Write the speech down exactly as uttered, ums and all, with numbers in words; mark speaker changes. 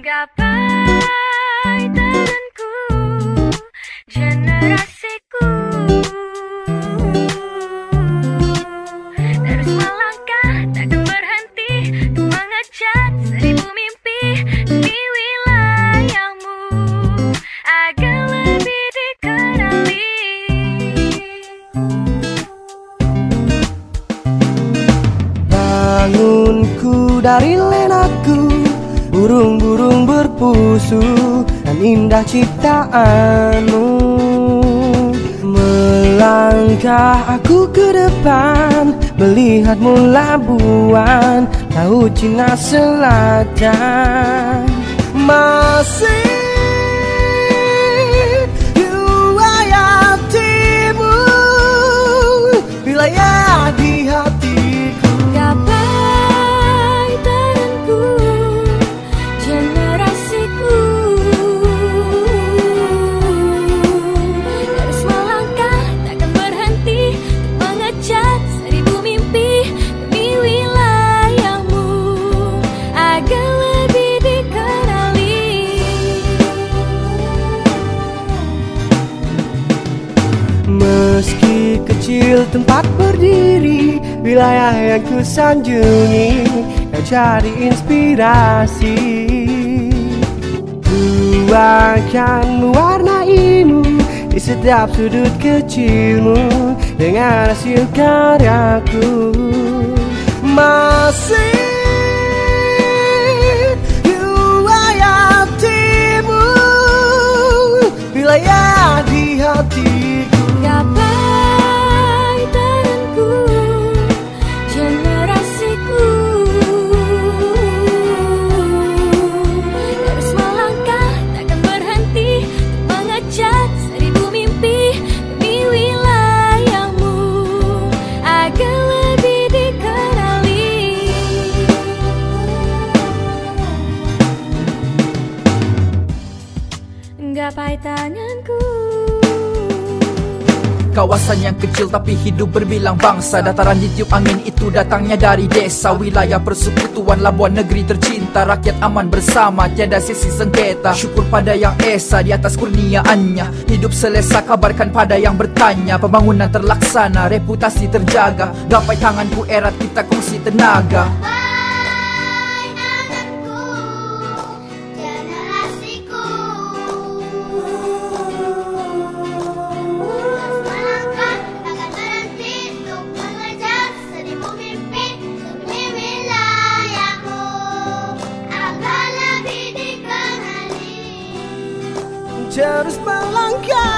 Speaker 1: Gapai tanganku, generasiku, terus melangkah takkan berhenti untuk mengejar seribu mimpi di wilayahmu agar lebih dikenali.
Speaker 2: Bangunku dari lenaku, burung-burung berpusu dan indah ciptaanmu. Melangkah aku ke depan, melihatmu labuan laut Cina Selatan. Masih di wilayah timur, wilayah di hatiku.
Speaker 1: Gapai tanganku, generasiku, terus melangkah takkan berhenti untuk mengejar seribu mimpi demi wilayahmu agar lebih dikenali.
Speaker 2: Meski kecil tempat berdiri, wilayah yang kusanjungi kau jadi inspirasi. Ku akan mewarnaimu di setiap sudut kecilmu dengan hasil karyaku. Masih di wilayah timur, wilayah di hatiku.
Speaker 1: Gapai tanganku, generasiku, terus melangkah takkan berhenti untuk mengejar seribu mimpi demi wilayahmu agar lebih dikenali. Gapai tanganku.
Speaker 3: Kawasan yang kecil tapi hidup berbilang bangsa. Dataran ditiup angin itu datangnya dari desa. Wilayah persekutuan Labuan negeri tercinta. Rakyat aman bersama, tiada sisi sengketa. Syukur pada yang esa di atas kurniaannya. Hidup selesa, kabarkan pada yang bertanya. Pembangunan terlaksana, reputasi terjaga. Gapai tanganku erat, kita kongsi tenaga.
Speaker 2: Terus melangkah